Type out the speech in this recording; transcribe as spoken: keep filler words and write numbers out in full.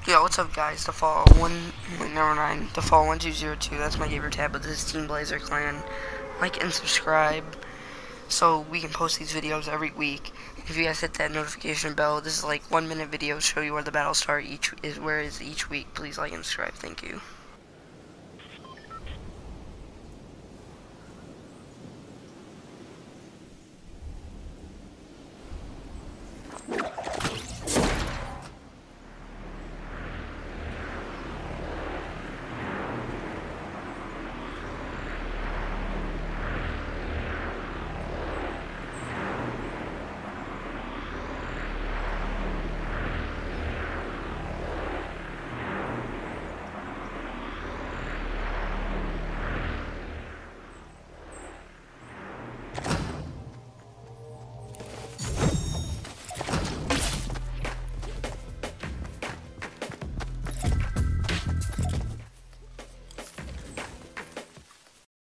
Yo, what's up, guys? The fall one, wait, never mind. The fall one two zero two. That's my gamer tab, but this is Team Blazer Clan. Like and subscribe, so we can post these videos every week. If you guys hit that notification bell, this is like one minute videos show you where the battles start each is where is each week. Please like and subscribe. Thank you.